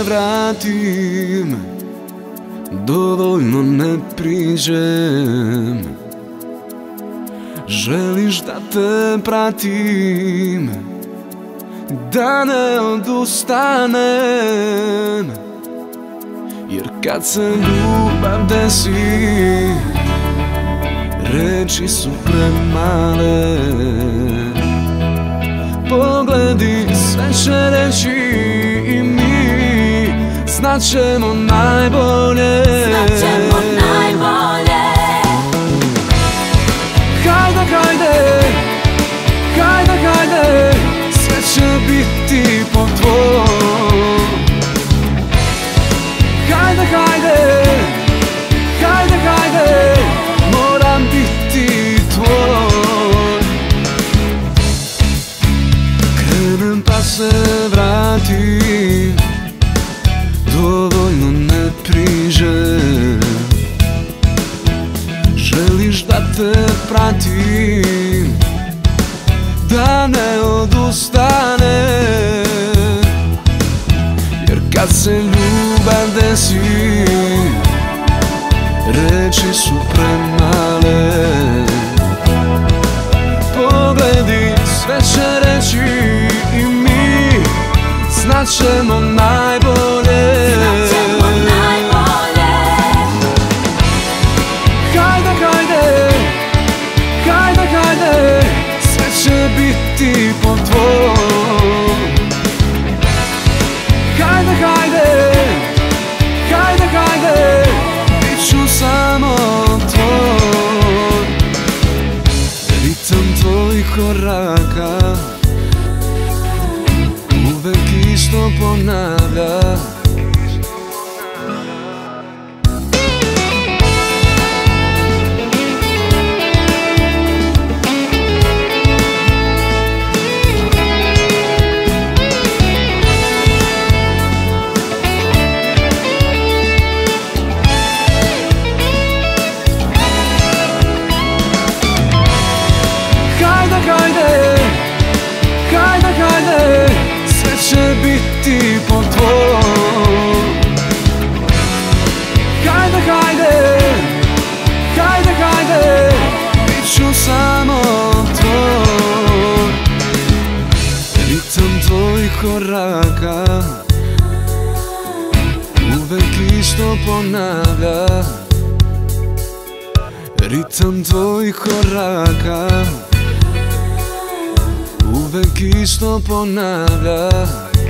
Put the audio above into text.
vratim, dovoljno ne priđem. Želiš da te pratim, da ne odustanem, jer kad se ljubav desi, reči su premale. Pogledi sve će reći i mi znaćemo najbolje. Hajde, sve će biti po tvom. Hajde, moram biti tvoj. Krenem pa se vratim, dovoljno ne priđem. Želiš da te pratim, da ne odustane, jer kad se ljubav desi, reči su premale. Pogledi sve će reći i mi znaćemo najbolje. Hajde, sve će biti po tvom. Hajde, bit ću samo tvoj. Ritam tvojih koraka uvek isto ponavlja. Hajde, sve će biti po tvom. Hajde, bit ću samo tvoj. Ritam tvojih koraka uvek isto ponavlja. Ritam tvojih koraka uvek isto ponavlja.